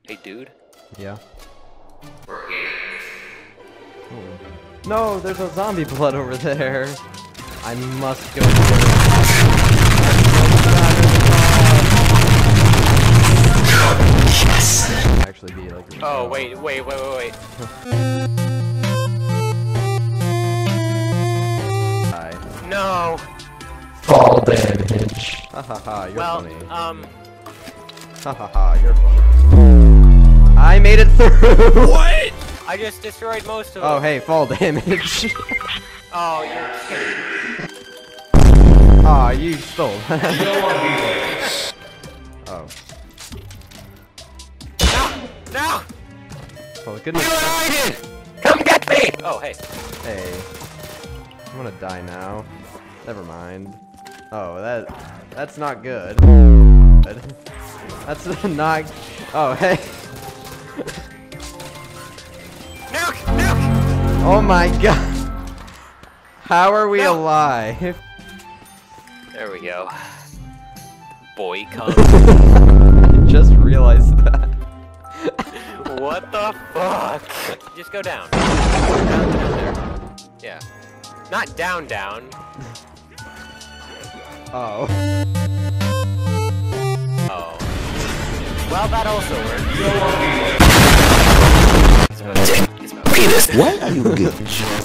Hey, dude. Yeah. No, there's a zombie blood over there. I must go. Yes. Actually, be like. Oh wait. No. Fall damage. Hahaha, you're Well, funny. Hahaha, you're funny. I made it through. What? I just destroyed most of them. Oh, hey, fall damage. Oh, you're kidding. Aw, you stole that. Oh. No! Oh, goodness. Come get me! Oh, hey. Hey. I'm gonna die now. Never mind. Oh, that's not good. That's not. Oh, hey. Nuke! Nuke! Oh my god. How are we alive? There we go. Boy, come. I just realized that. What the fuck? Just go down. Down there. Yeah. Not down. Oh. Oh. Well, that also works. Why are you good?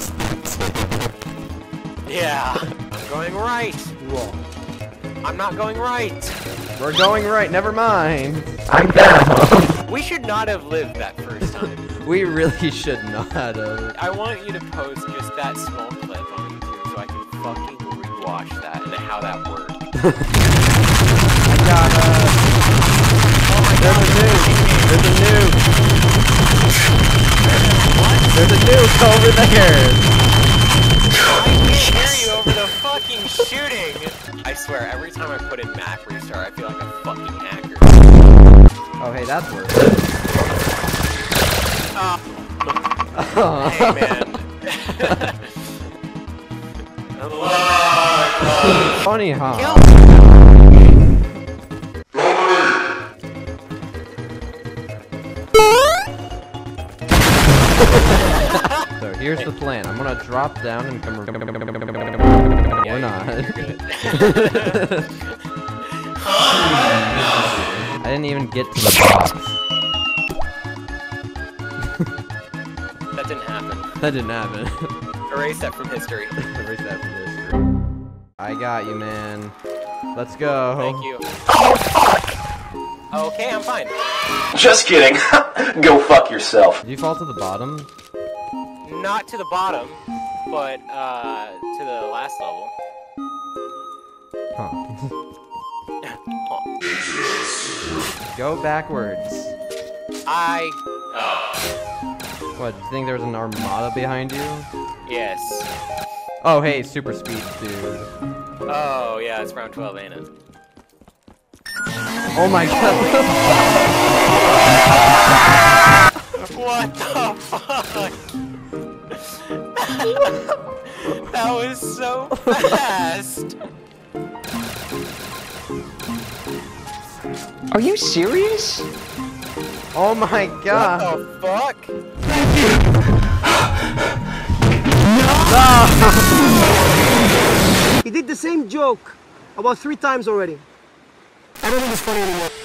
Yeah. I'm going right. I'm not going right. We're going right, never mind. I'm down. We should not have lived that first time. We really should not have. I want you to post just that small clip on YouTube so I can fucking rewatch that and how that worked. I got Oh my there's god. a nuke. There's a nuke over there. I can't hear you over the fucking shooting! I swear, every time I put in map restart, I feel like a fucking hacker. Oh, hey, that's worth Hey, man. Funny, huh? Kill. So here's the plan. I'm gonna drop down and come. Or not. I didn't even get to the box. That didn't happen. That didn't happen. Erase that from history. Erase that from history. I got you, man. Let's go. Thank you. Oh, fuck! Okay, I'm fine. Just kidding. Go fuck yourself. Did you fall to the bottom? Not to the bottom, but, to the last level. Huh. Huh. Go backwards. What, do you think there's an armada behind you? Yes. Oh, hey, super speed, dude. Oh, yeah, it's round 12, ain't it? Oh my god. What the fuck? That was so fast. Are you serious? Oh my god. What the fuck? He did the same joke about 3 times already. I don't think it's funny anymore.